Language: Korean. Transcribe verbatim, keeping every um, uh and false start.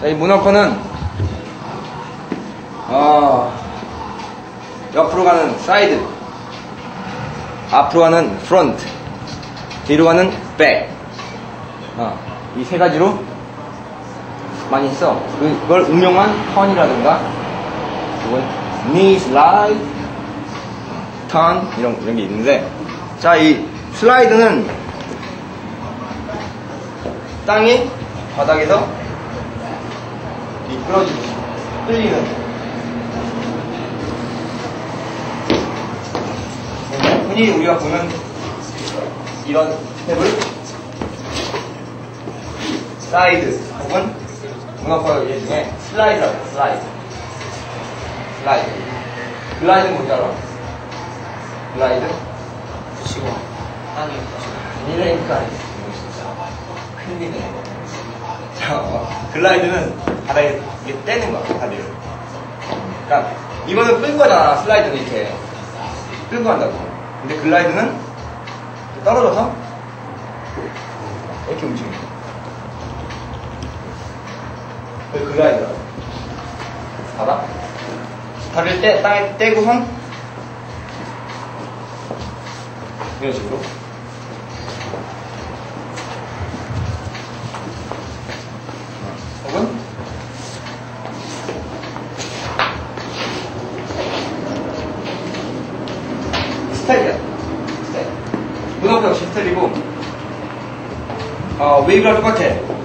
자, 이 문워커는 어, 옆으로 가는 사이드, 앞으로 가는 프론트, 뒤로 가는 백, 어, 이 세 가지로 많이 써. 그걸 응용한 턴이라든가, 혹은 knee slide, 턴 이런 이런 게 있는데, 자, 이 슬라이드는 땅이 바닥에서 미끄러지고 끌리는, 흔히 우리가 보는 이런 스텝을 사이드 혹은 문어커 예 중에 슬라이드라고 해요. 슬라이드. 슬라이드. 글라이드는 뭔지 알아? 글라이드? 치고 땅에 이래니까 진짜 큰일이네. 자, 어, 글라이드는 바닥에 이게 떼는 거야, 다리를. 그러니까 이거는 끌고 가잖아. 슬라이드는 이렇게 끌고 간다고. 근데 글라이드는 떨어져서 이렇게 움직여요. 그 글라이드라고. 봐봐. 다리를 떼, 땅에 떼고선 이런 식으로. 혹은 스텝이야. 스텝. 문어커 역시 스텝이고, 어, 웨이브랑 똑같아.